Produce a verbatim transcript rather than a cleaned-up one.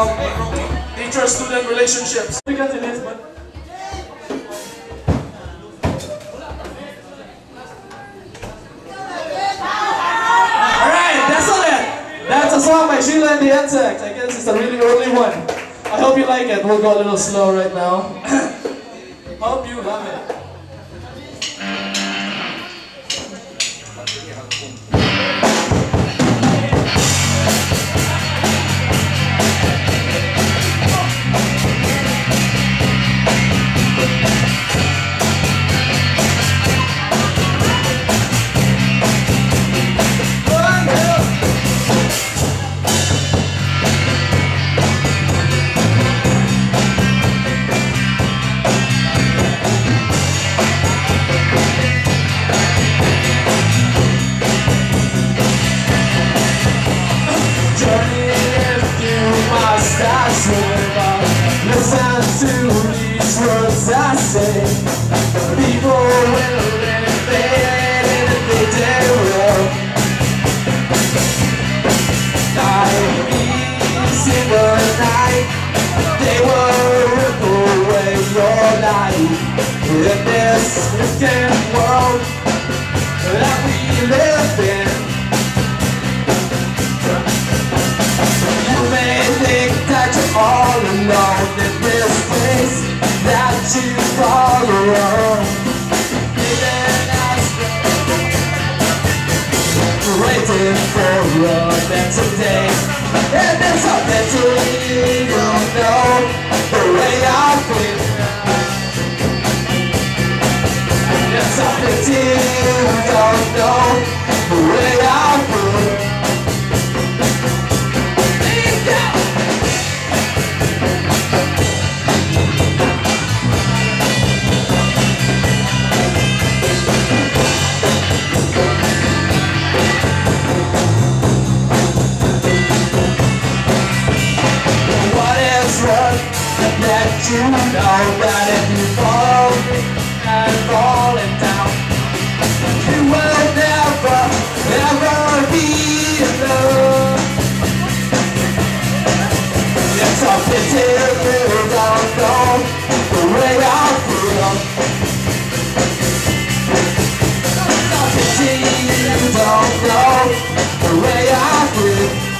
um, teacher-student relationships. Because it is, but alright, Desolate! That's a song by Sheila and the Insects. I guess it's a really early one. I hope you like it. We'll go a little slow right now. Hope you love it. Listen to these words I say. People will live in a day world. Like bees in the night, they will rip away your life. In this wicked world that we live in, you may think that you're all alone in this place that you call your own. Even as we're waiting for a better day, and there's something to you don't know the way I feel. There's something to you don't know the way I feel. That you know that if you fall and falling down, you will never, ever be alone. It's a pity you don't know the way I feel. It's a pity you don't know the way I feel.